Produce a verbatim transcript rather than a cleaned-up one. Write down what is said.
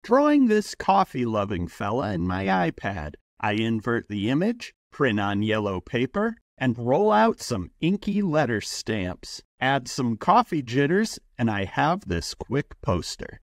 drawing this coffee-loving fella in my iPad. I invert the image, print on yellow paper, and roll out some inky letter stamps. Add some coffee jitters, and I have this quick poster.